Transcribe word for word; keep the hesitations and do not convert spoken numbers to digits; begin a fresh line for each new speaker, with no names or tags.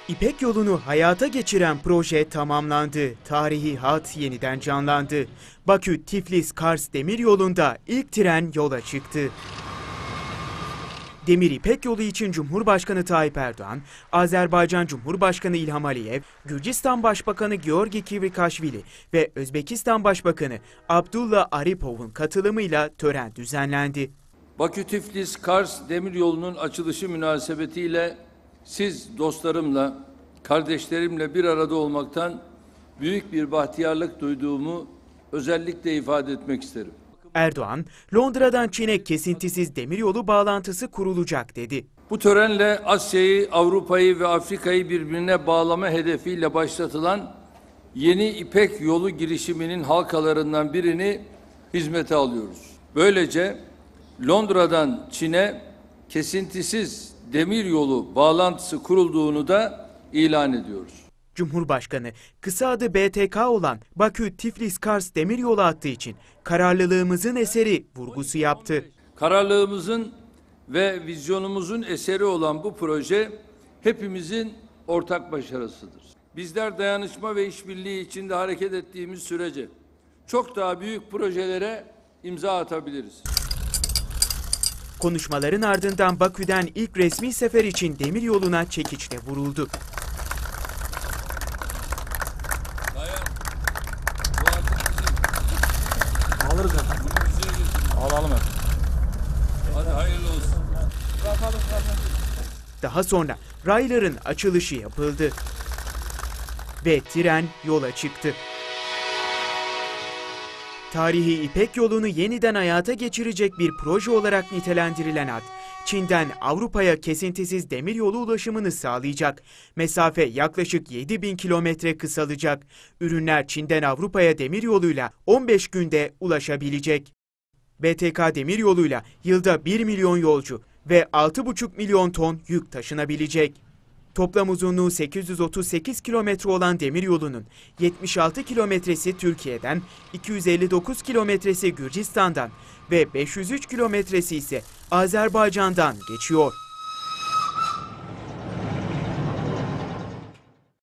İpek yolunu hayata geçiren proje tamamlandı. Tarihi hat yeniden canlandı. Bakü-Tiflis-Kars demiryolunda ilk tren yola çıktı. Demir İpek yolu için Cumhurbaşkanı Tayyip Erdoğan, Azerbaycan Cumhurbaşkanı İlham Aliyev, Gürcistan Başbakanı Georgi Kvirikashvili ve Özbekistan Başbakanı Abdullah Aripov'un katılımıyla tören düzenlendi.
Bakü-Tiflis-Kars demiryolunun açılışı münasebetiyle siz dostlarımla, kardeşlerimle bir arada olmaktan büyük bir bahtiyarlık duyduğumu özellikle ifade etmek isterim.
Erdoğan, Londra'dan Çin'e kesintisiz demiryolu bağlantısı kurulacak dedi.
Bu törenle Asya'yı, Avrupa'yı ve Afrika'yı birbirine bağlama hedefiyle başlatılan yeni İpek yolu girişiminin halkalarından birini hizmete alıyoruz. Böylece Londra'dan Çin'e kesintisiz demiryolu bağlantısı kurulduğunu da ilan ediyoruz.
Cumhurbaşkanı kısa adı B T K olan Bakü-Tiflis-Kars demiryolu hattı için kararlılığımızın eseri vurgusu yaptı.
Kararlılığımızın ve vizyonumuzun eseri olan bu proje hepimizin ortak başarısıdır. Bizler dayanışma ve işbirliği içinde hareket ettiğimiz sürece çok daha büyük projelere imza atabiliriz.
Konuşmaların ardından Bakü'den ilk resmi sefer için demiryoluna çekiçle vuruldu.
Alırız efendim. Alalım efendim. Hadi hayırlı olsun.
Daha sonra rayların açılışı yapıldı ve tren yola çıktı. Tarihi İpek yolunu yeniden hayata geçirecek bir proje olarak nitelendirilen hat, Çin'den Avrupa'ya kesintisiz demiryolu ulaşımını sağlayacak. Mesafe yaklaşık yedi bin kilometre kısalacak. Ürünler Çin'den Avrupa'ya demiryoluyla on beş günde ulaşabilecek. B T K demiryoluyla yılda bir milyon yolcu ve altı buçuk milyon ton yük taşınabilecek. Toplam uzunluğu sekiz yüz otuz sekiz kilometre olan demiryolunun yetmiş altı kilometresi Türkiye'den, iki yüz elli dokuz kilometresi Gürcistan'dan ve beş yüz üç kilometresi ise Azerbaycan'dan geçiyor.